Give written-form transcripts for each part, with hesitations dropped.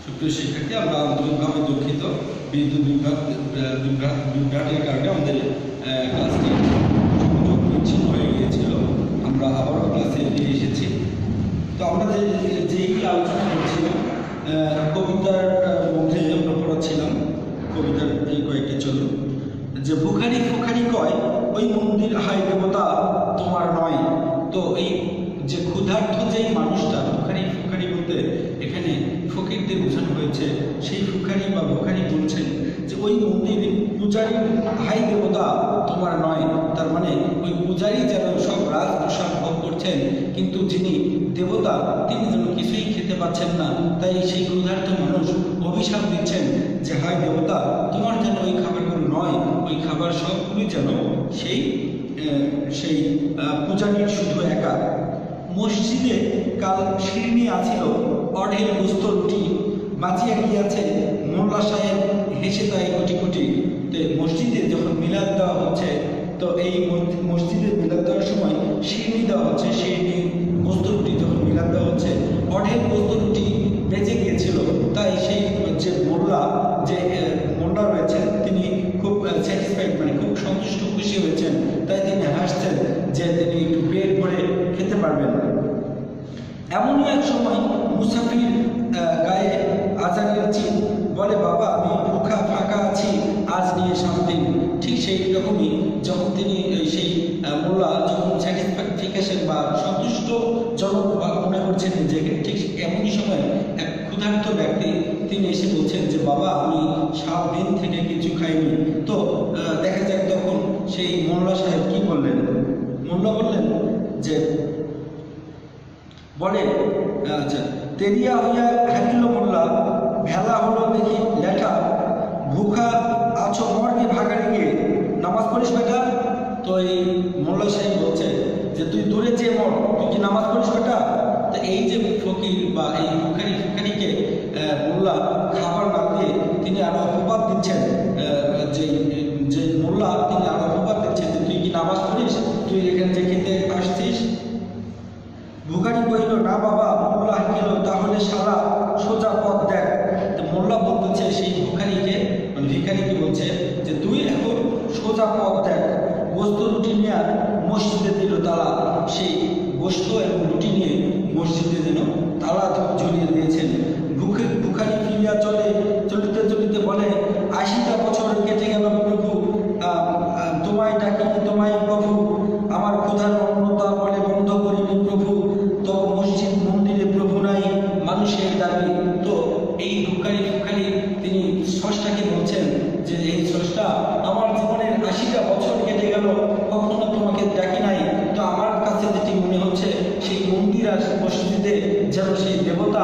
সুপ্রিয় শিক্ষার্থী, আমরা আন্তরিকভাবে দুঃখিত বিদ্যুৎ বিভ্রাটের কারণে আমাদের ক্লাসটি সংযোগ বিচ্ছিন্ন হয়ে গিয়েছিল। আমরা আবারও ক্লাসে ফিরে এসেছি। তো আমরা যেই আলোচনা করছিলাম কবিতার মধ্যে আমরা পড়াচ্ছিলাম কবিতার এই কয়েকটি চল যে ভুখারি ফুখারি কয় ওই মন্দির হাই দেবতা তোমার নয়। তো এই যে ক্ষুধার্থ যেই মানুষটা ভুখারি ফুখারি বলতে এখানে ফকিরদের বোঝানো হয়েছে, সেই ফুখারি বা ভুখারি বলছেন যে ওই মন্দির পূজারী হাই দেবতা তোমার নয়। তার মানে ওই পূজারী যেন সব রাজপ্রসাদ ভোগ করছেন, কিন্তু যিনি দেবতা তিনি যেন কিছুই খেতে পাচ্ছেন না। তাই সেই ক্ষুধার্ত মানুষ অভিশাপ দিচ্ছেন যে হায় দেবতা তোমার যেন ওই খাবারগুলো নয়, ওই খাবার সবগুলি যেন সেই পূজারীর শুধু একা। মসজিদে কাল শিরনি আছিল অঢেল গোস্ত রুটি, বাঁচিয়া গিয়াছে মোল্লা সাহেব হেসে তাই কোটি কোটি। তো মসজিদে যখন মিলাদ দেওয়া হচ্ছে, তো এই মসজিদে মিলাদ দেওয়ার সময় শিরনি দেওয়া হচ্ছে, শিরনি গোস্ত রুটি যখন মিলাদ দেওয়া হচ্ছে, অঢেল গোস্ত রুটি বেঁচে গিয়েছিল। তাই সেই যে মোল্লা রয়েছেন তিনি খুব স্যাটিসফাইড, মানে খুব সন্তুষ্ট খুশি হয়েছেন। তাই তিনি হাসছেন যে তিনি একটু পেট ভরে খেতে পারবেন। এমনই এক সময় মুসাফির গায়ে আজানের চিন বলে বাবা আমি ভুখা ফাঁকা আছি আজ নিয়ে শান্তি। ঠিক সেই রকমই যখন তিনি সেই মোল্লা যখন স্যাটিসফ্যাকশন বা সন্তুষ্টজনক বা মনে করছেন নিজেকে, ঠিক এমনই সময় এক ক্ষুধার্ত ব্যক্তি তিনি এসে বলছেন যে বাবা আমি 7 দিন থেকে কিছু খাইনি। তো দেখা যাক তখন সেই মোল্লা সাহেব কি বললেন। মোল্লা বললেন যে বলে আচ্ছা তেরিয়া হইয়া হারিল মোল্লা, ভেলা হলো দেখি লেঠা, ভুখা আছো মর্গে ভাগাড়ি গিয়ে নামাজ পড়িস বেটা। তো এই মোল্লা সাহেব বলছে যে তুই দূরে যে মর, তুই কি নামাজ পড়িস বেটা? তো এই যে ফকির বা এই ফুখারিকে মোল্লা খাবার না দিয়ে তিনি আরো অপবাদ দিচ্ছেন, যে মোল্লা তিনি আরো অপবাদ দিচ্ছেন যে তুই কি নামাজ পড়িস, তুই এখানে যে খেতে আসছিস। ভুখারি কহিল না বাবা। মোল্লা হাঁকিল তাহলে সারা সোজা পথ দেখ। মোল্লা বলতেছে সেই ভুখারিকে, মানে ভিখারিকে বলছে যে তুই এখন সোজা পথ দেখ। গোস্ত রুটি নিয়ে মসজিদে দিল তালা, সেই গোস্ত এবং রুটি নিয়ে মসজিদে যেন তালা ঝুলিয়ে দিয়েছেন। ভুখারি ফিরিয়া চলিতে চলিতে বলে 80টা বছর কেটে গেল প্রভু, তোমায় ডাকি তোমায় প্রভু, আমার ক্ষুধার অন্নতা বলে বন্ধ করিনি প্রভু, তো মসজিদ মন্দিরে প্রভু নাই মানুষের দাবি। তো এই ফুখারি তিনি স্রষ্টাকে বলছেন যে এই স্রষ্টা আমার জীবনের 80টা বছর কেটে গেল, কখনো তোমাকে ডাকি নাই। তো আমার কাছে যেটি মনে হচ্ছে সেই মন্দির আর মসজিদে যেন সেই দেবতা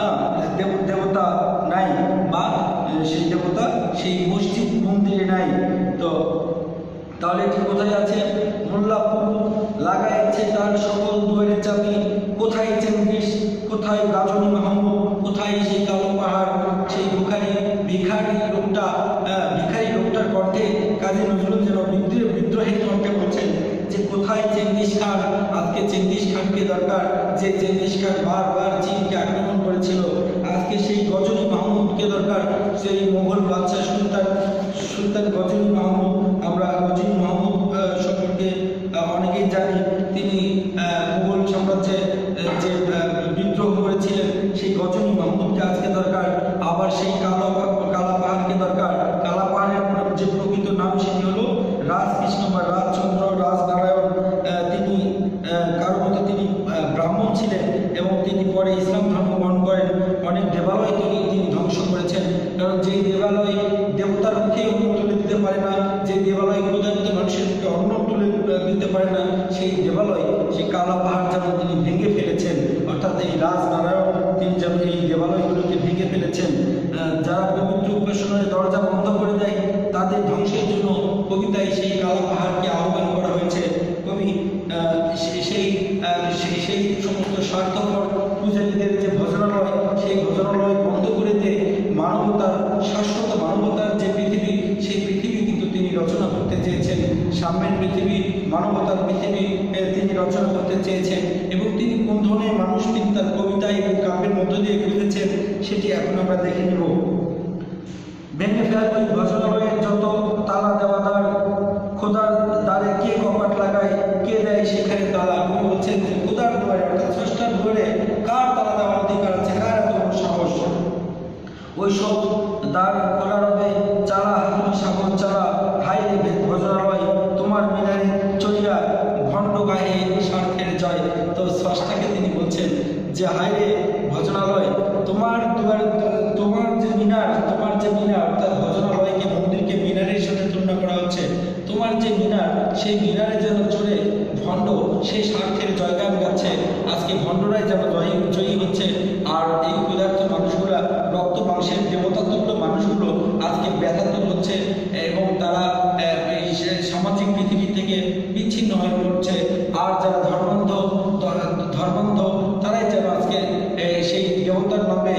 নাই, বা সেই দেবতা সেই মসজিদ মন্দিরে নাই। তো তাহলে এটি কোথায় আছে? মোল্লাপুর লাগাইছে তার সকল দুয়ারের চাবি, কোথায় চেঙ্গিস, কোথায় গাজনী মাহমুদ, কোথায় সেই কালো পাহাড়। সেই ভিখারি লোকটার কণ্ঠে কাজী নজরুল যেন বিদ্রোহের কণ্ঠে বলছেন যে কোথায় চেঙ্গিস খান। আজকে চেঙ্গিস খানকে দরকার, যে চেঙ্গিস খান বারবার চীনকে আক্রমণ করেছিল। আজকে সেই গজনী মাহমুদকে দরকার, সেই মোগল বাদশাহ সুলতান গজনী মাহমুদ। আমরা গজনী মাহমুদ সম্পর্কে অনেকেই জানি, তিনি মুঘল সাম্রাজ্যে যে বিদ্রোহ করেছিলেন, সেই গজনী মাহমুদকে আজকে দরকার। আবার সেই কালা পাহাড়কে দরকার। কালা পাহাড়ের যে প্রকৃত নাম সেটি হলো রাজকৃষ্ণ বা রাজচন্দ্র রাজনারায়ণ। তিনি কারো মতে তিনি ব্রাহ্মণ ছিলেন এবং তিনি পরে ইসলাম ধর্ম গ্রহণ করেন। অনেক দেবালয় তিনি ধ্বংস করেছেন, কারণ যেই দেবালয় দেবতার মুখে অন্ন তুলে দিতে পারে না, যে দেবালয় ক্ষুধার্ত মানুষের মুখে অন্ন তুলে দিতে পারে না, সেই দেবালয় সেই কালা পাহাড় যেমন তিনি ভেঙে ফেলেছেন, অর্থাৎ এই রাজনারায়ণ তিনি যেমন এই দেবালয়গুলোকে ভেঙে ফেলেছেন। যারা পবিত্র উপাসনার দরজা বন্ধ করে দেয় তাদের ধ্বংসের জন্য কবিতায় সেই কালা পাহাড়কে আহ্বান করা হয়েছে। কবি সেই সমস্ত স্বার্থপর পূজারীদের যে ভজনালয়, সেই ভজনালয় বন্ধ করে দিয়ে মানবতার শাশ্বত মানবতার যে পৃথিবী, সেই পৃথিবী কিন্তু তিনি রচনা করতে চেয়েছেন। সাম্যের পৃথিবী, মানবতার পৃথিবী তিনি রচনা করতে চেয়েছেন। এবং তিনি কোন ধরনের মানুষ তিনি তার কবিতা এবং কাব্যের মধ্য দিয়ে খুঁজেছেন, সেটি এখন আমরা দেখে নেব। ভেঙে ফেল ওই ভজনালয়ের যত তালা দেওয়া দ্বার, খোদার দ্বারে কে কপাট লাগায়, কে দেয় সেখানে তালা। আপনি বলছেন যে খোদার দুয়ারে অর্থাৎ স্রষ্টার দুয়ারে কার তালা দেওয়ার অধিকার আছে, কার এত বড় সাহস? ওই সব দ্বার খোলা রবে চালা হাতুড়ি সাগর চালা, হাই রে ভজনালয় তোমার মিনারে চলিয়া ভণ্ড গায়ে স্বার্থের জয়। তো স্রষ্টাকে তিনি বলছেন যে হাই রে ভজনালয়, তোমার দুয়ার, তোমার যে মিনার অর্থাৎ ভজনালয়কে, মন্দিরকে মিনারের সাথে তুলনা করা হচ্ছে। তোমার যে মিনার, সেই মিনারে যেন চলে ভণ্ড সেই স্বার্থের জয়গান গাচ্ছে। আজকে ভণ্ডরাই যেন জয়ী হচ্ছে, আর এই ক্ষুধার্ত মানুষগুলা, রক্ত মাংসের দেবতাতুল্য মানুষগুলো আজকে ব্যথাতুর হচ্ছে এবং তারা এই সামাজিক পৃথিবী থেকে বিচ্ছিন্ন হয়ে পড়ছে। আর যারা ধর্মান্ধ তারাই যেন আজকে সেই দেবতার নামে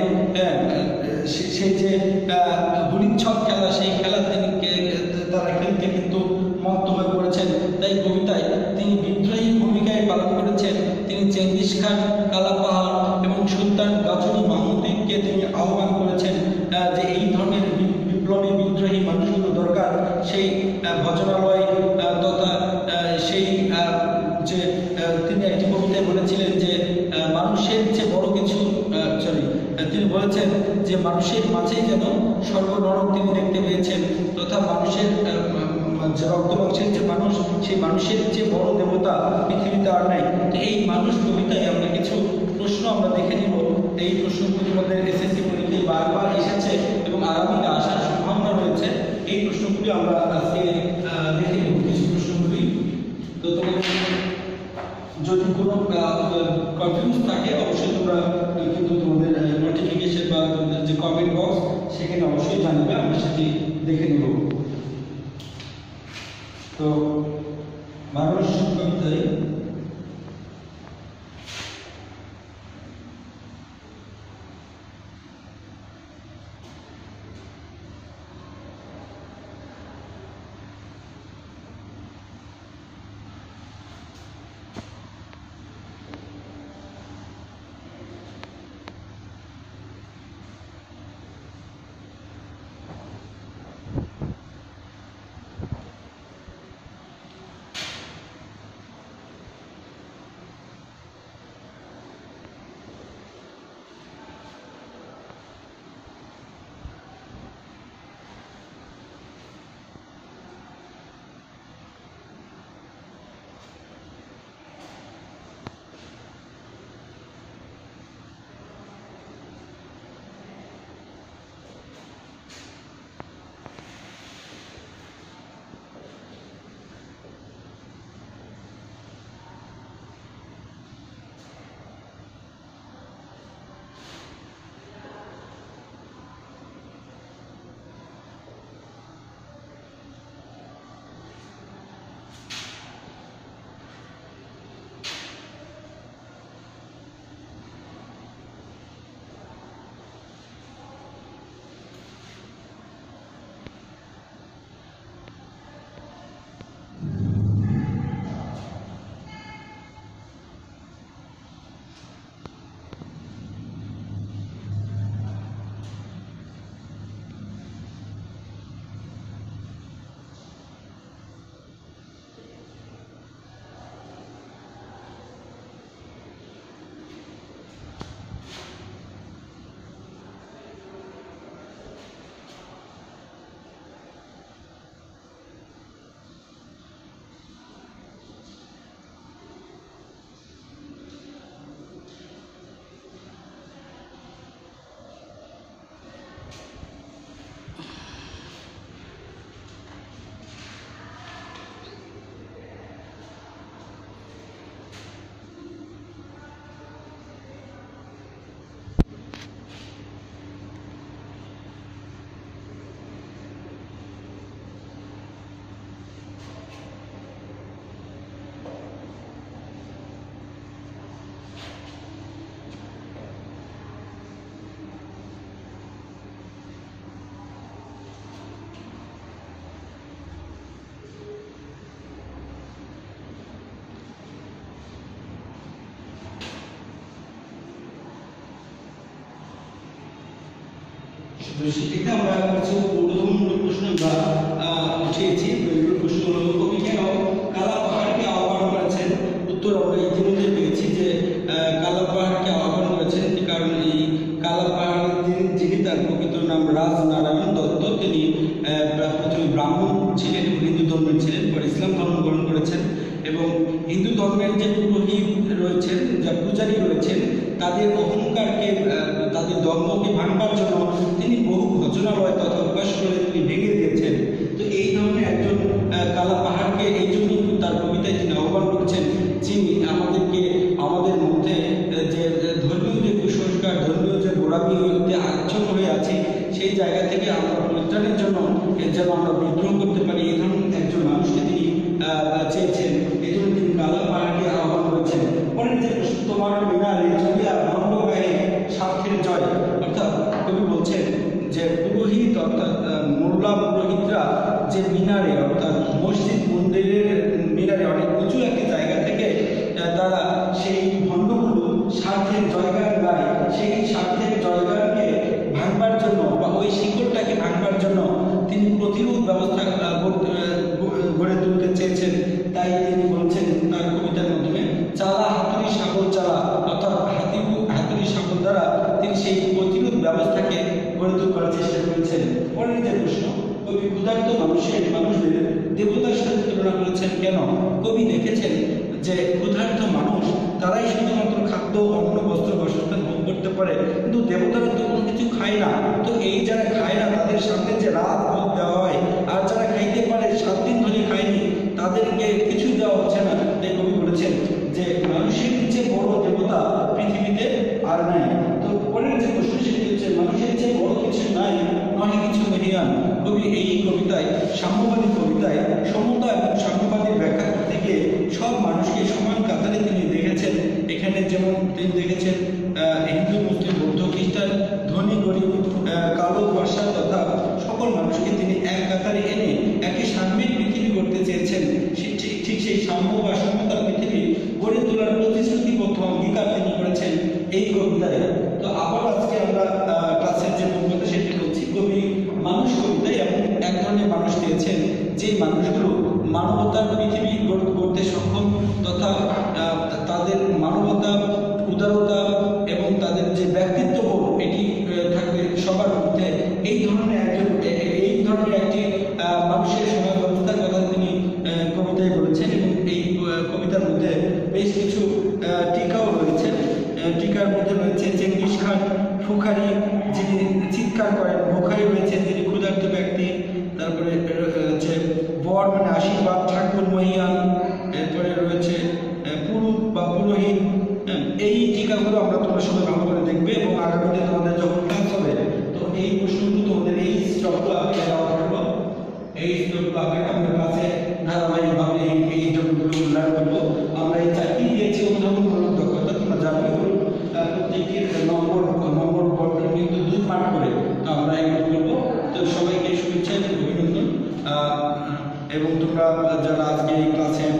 সেই যে হুলিচ্ছদ খেলা, সেই খেলা তারা খেলতে কিন্তু মত্ত হয়ে পড়েছেন। তাই কবিতায় তিনি বিদ্রোহী ভূমিকায় পালন করেছেন। তিনি চেঙ্গিস খান, কালাপাহাড় এবং সুলতান গাজনী মাহমুদকে তিনি আহ্বান করেছেন যে এই ধরনের বিপ্লবী বিদ্রোহী মানুষগুলো দরকার। সেই ভজনালয় তথা সেই যে তিনি একটি কবিতায় বলেছিলেন যে মানুষের যে বড় কিছু তিনি বলেছেন যে মানুষের মাঝেই যেন স্বর্গ নরক তিনি দেখতে পেয়েছেন, তথা মানুষের রক্ত মাংসের যে মানুষ, সেই মানুষের যে বড় দেবতা পৃথিবীতে আর নাই। তো এই মানুষ কবিতায় আমরা কিছু প্রশ্ন আমরা দেখে নিব। এই প্রশ্নগুলি আমাদের এসএসসি পরীক্ষায় বারবার এসেছে এবং আগামীতে আসার সম্ভাবনা রয়েছে। এই প্রশ্নগুলি আমরা আজকে দেখে নিব, কিছু প্রশ্নগুলি। তো তোমাদের যদি কোনো কনফিউজ থাকে অবশ্যই তোমরা কিন্তু তোমাদের নোটিফিকেশন বা তোমাদের যে কমেন্ট বক্স সেখানে অবশ্যই জানাবে, আমরা সেটি দেখে নেব। তো মানুষ কবিতায় সেক্ষেত্রে আমরা কিছু প্রথম প্রশ্ন আমরা উঠিয়েছি। প্রশ্ন হলো কবি কেন কালা পাহাড়কে আহ্বান করেছেন? উত্তর আমরা ইতিমধ্যে পেয়েছি যে কালা পাহাড়কে আহ্বান করেছেন কারণ এই কালা পাহাড় যিনি তার প্রকৃত নাম রাজনারায়ণ দত্ত, তিনি প্রথমে ব্রাহ্মণ ছিলেন এবং হিন্দু ধর্মের ছিলেন, পরে ইসলাম ধর্ম গ্রহণ করেছেন এবং হিন্দু ধর্মের যে পুরোহিত রয়েছেন, যা পূজারী রয়েছেন, তাদের অহংকারকে তাদের ধর্মকে ভাঙবার জন্য তিনি বহু ভজনালয় তথা উপাসনালয় তিনি ভেঙে দিয়েছেন। তো এই ধরনের একজন কালা পাহাড়কে এই জন্য তার কবিতায় তিনি আহ্বান করছেন, যিনি আমাদেরকে আমাদের মধ্যে যে ধর্মীয় যে কুসংস্কার, ধর্মীয় যে গোড়ামিতে আচ্ছন্ন হয়ে আছে, সেই জায়গা থেকে আমরা পরিত্রাণের জন্য যেন আমরা বিদ্রোহ করতে পারি, এই ধরনের একজন মানুষকে তিনি চেয়েছেন। এই জন্য তিনি কালা পাহাড়কে আহ্বান করেছেন। পরের যে প্রশ্ন, তোমার মিনারে চলিয়া ভণ্ড গায়ে স্বার্থের জয়, অর্থাৎ কবি বলছেন যে পুরোহিত অর্থাৎ মোল্লা পুরোহিতরা যে মিনারে অর্থাৎ মসজিদ মন্দিরের মিনারে অনেক উঁচু একটি জায়গা থেকে তারা সেই ভণ্ডগুলো স্বার্থের জয়গান গায়, সেই স্বার্থের জয়গানকে ভাঙবার জন্য বা ওই শিকড়টাকে ভাঙবার জন্য তিনি প্রতিরোধ ব্যবস্থা গড়ে তুলতে চেয়েছেন। তাই তিনি বলছেন তার কবিতার মাধ্যমে, চালা হাতুড়ি সাগর চালা, অর্থাৎ হাতুড়ি সাগর দ্বারা তিনি সেই প্রতিরোধ ব্যবস্থাকে গড়ে তোলার চেষ্টা করেছেন। পরের যে প্রশ্ন, কবি ক্ষুধার্ত মানুষদের দেবতার সাথে তুলনা করেছেন কেন? কবি দেখেছেন যে ক্ষুধার্ত মানুষ তারাই শুধুমাত্র খাদ্য, অন্ন, বস্ত্র, বাসস্থান ভোগ করতে পারে, কিন্তু দেবতারা তো কোনো কিছু খায় না। তো এই যারা খায় না তাদের সামনে যে রাত ভোগ দেওয়া হয়, আর যারা খাইতে পারে 7 দিন ধরে খায়নি তাদেরকে কিছু দেওয়া হচ্ছে না। তাই কবি বলেছেন যে মানুষের চেয়ে বড় দেবতা পৃথিবীতে আর নাই। তো পরের যে প্রশ্ন সেটি হচ্ছে, মানুষের চেয়ে বড় কিছু নাই, নয় কিছু মহিয়ান। কবি এই কবিতায়, সাম্যবাদী কবিতায়, সমতা এবং সাম্যবাদী ব্যাখ্যা থেকে সব মানুষকে সমান কাতারে তিনি দেখেছেন। এখানে যেমন তিনি দেখেছেন হিন্দু, মুসলিম, বৌদ্ধ, খ্রিস্টান, ধনী, গরিব, কালো, ফর্সা তথা সকল মানুষকে তিনি এক কাতারে এনে একটি সাম্যের পৃথিবী গড়তে চেয়েছেন। ঠিক সেই সাম্য বা সমতার পৃথিবী গড়ে তোলার প্রতিশ্রুতিবদ্ধ অঙ্গীকার তিনি করেছেন এই কবিতায়। তো আবার আজকে আমরা ক্লাসের যে বক্তব্য সেটি বলছি, কবি মানুষ কবিতায় এমন এক ধরনের মানুষ পেয়েছেন যে মানুষগুলো মানবতার পৃথিবী গড়তে সক্ষম তথা তাদের মানবতা, উদারতা এবং তাদের যে ব্যক্তিত্ব এটি থাকবে সবার মধ্যে। এই ধরনের একটি মানুষের সমাজ ব্যবস্থার কথা তিনি কবিতায় বলেছেন এবং এই কবিতার মধ্যে বেশ কিছু টিকাও রয়েছে। টিকার মধ্যে রয়েছে চেঙ্গিস খান ফুখারি, যিনি চিৎকার করেন, বুখারি রয়েছে যিনি ক্ষুধার্ত ব্যক্তি, তারপরে হচ্ছে বর মানে আশীর্বাদ, ঠাকুর মহিয়ান, এরপরে রয়েছে পুরুত বা পুরোহিত। এই টিকাগুলো আমরা তোমরা সবাই ভালো করে দেখবে এবং আগামীতে তোমাদের যখন ক্লাস হবে তো এই প্রশ্নগুলো তোমাদের এই স্টকগুলো আগে দেওয়া থাকলো, এই স্টকগুলো আগে আমাদের ক্লাসে ধারাবাহিকভাবে এই স্টকগুলো উল্লেখ করবো। আমরা এই 4টি দিয়েছি অনুধাবনমূলক দক্ষতা, তোমরা জানো প্রত্যেকটির নম্বর বর্ণ কিন্তু 2 পার্ট করে, তো আমরা এগুলো করবো। তো সবাইকে শুভেচ্ছা এবং অভিনন্দন, এবং তোমরা যারা আজকে এই ক্লাসে